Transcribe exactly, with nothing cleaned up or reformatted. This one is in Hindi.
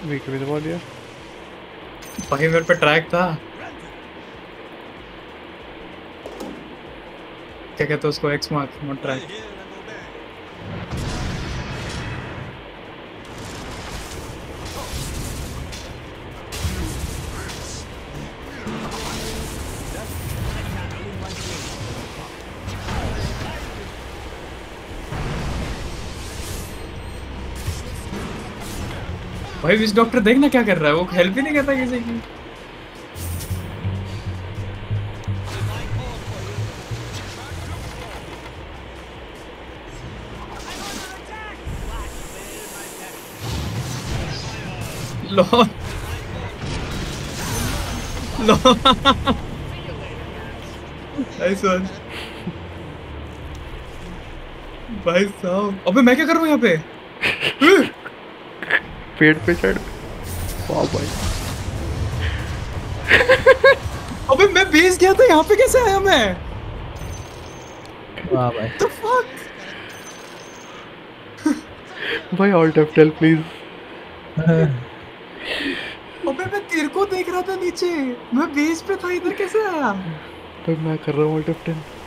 वीक भी दबा दिया भाई मेरे पे ट्रैक था क्या कहते हैं उसको एक्स मार्क नॉट ट्रैक भाई विच डॉक्टर देखना क्या कर रहा है वो हेल्प ही नहीं करता किसी की लो लो नाइस वन भाई साहब अबे मैं क्या कर रहा हूँ यहाँ पे पेड़ पे चढ़ वाह भाई अबे मैं बेस गया था यहाँ पे कैसे आया मैं वाह भाई The fuck भाई ऑल्ट एफ टेल प्लीज अबे मैं तेरे को देख रहा था नीचे मैं बेस पे था इधर कैसे आया तो मैं कर रहा हूँ ऑल्ट एफ टेल